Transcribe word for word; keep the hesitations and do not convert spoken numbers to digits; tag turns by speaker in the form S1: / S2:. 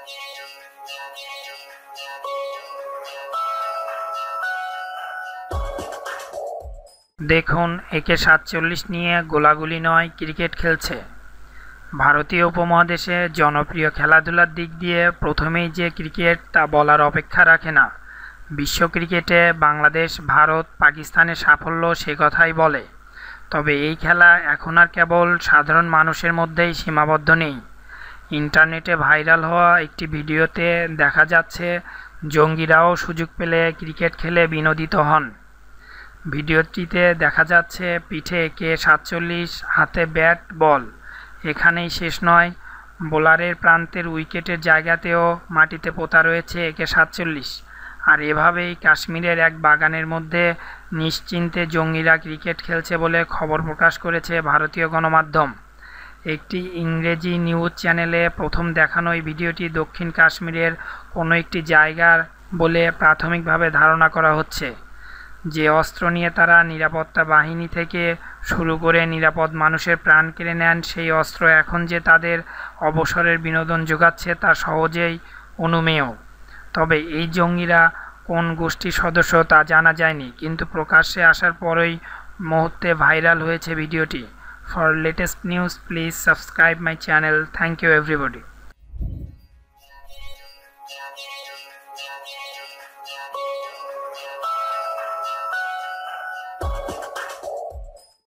S1: দেখুন, একে সাতচল্লিশ নিয়ে গোলাগুলি নয়, ক্রিকেট খেলছে। ভারতীয় উপমহাদেশে জনপ্রিয় খেলাধুলার দিক দিয়ে প্রথমেই যে ক্রিকেট তা বলার অপেক্ষা রাখে না। বিশ্ব ক্রিকেটে বাংলাদেশ, ভারত, পাকিস্তানের সাফল্য সে কথাই বলে। তবে এই খেলা এখন আর কেবল সাধারণ মানুষের মধ্যেই সীমাবদ্ধ নেই। ইন্টারনেটে ভাইরাল হওয়া একটি ভিডিওতে দেখা যাচ্ছে জঙ্গিরাও সুযোগ পেলে ক্রিকেট খেলে বিনোদিত হন। ভিডিওটিতে দেখা যাচ্ছে পিঠে কে সাতচল্লিশ, হাতে ব্যাট বল। এখানেই শেষ নয়, বোলারের প্রান্তের উইকেটের জায়গাতেও মাটিতে পোতা রয়েছে একে সাতচল্লিশ। আর এভাবেই কাশ্মীরের এক বাগানের মধ্যে নিশ্চিন্তে জঙ্গিরা ক্রিকেট খেলছে বলে খবর প্রকাশ করেছে ভারতীয় গণমাধ্যম। একটি ইংরেজি নিউজ চ্যানেলে প্রথম দেখানো এই ভিডিওটি দক্ষিণ কাশ্মীরের কোনো একটি জায়গার বলে প্রাথমিকভাবে ধারণা করা হচ্ছে। যে অস্ত্র নিয়ে তারা নিরাপত্তা বাহিনী থেকে শুরু করে নিরাপদ মানুষের প্রাণ কেড়ে নেন, সেই অস্ত্র এখন যে তাদের অবসরের বিনোদন যোগাচ্ছে তা সহজেই অনুমেয়। তবে এই জঙ্গিরা কোন গোষ্ঠীর সদস্য তা জানা যায়নি, কিন্তু প্রকাশ্যে আসার পরই মুহূর্তে ভাইরাল হয়েছে ভিডিওটি। For latest news please subscribe my channel. Thank you everybody.